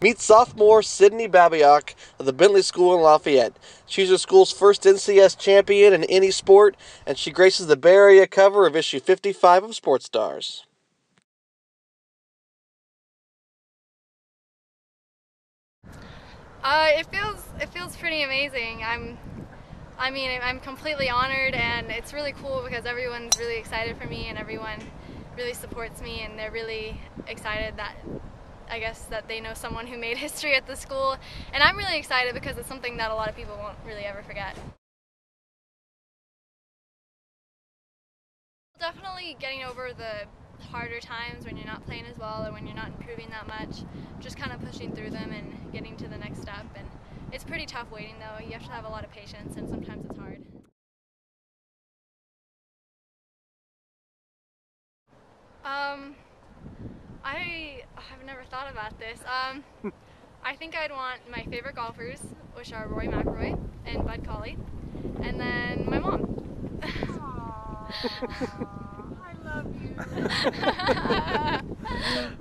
Meet sophomore Sydney Babiak of the Bentley School in Lafayette. She's her school's first NCS champion in any sport, and she graces the Bay Area cover of issue 55 of Sports Stars. It feels pretty amazing. I'm completely honored, and it's really cool because everyone's really excited for me and everyone really supports me, and they're really excited that I guess that they know someone who made history at the school, and I'm really excited because it's something that a lot of people won't really ever forget. Definitely getting over the harder times when you're not playing as well or when you're not improving that much, just kind of pushing through them and getting to the next step. And it's pretty tough waiting though. You have to have a lot of patience and sometimes it's hard. I've never thought about this. I think I'd want my favorite golfers, which are Rory McIlroy and Bud Colley, and then my mom. Aww, I love you.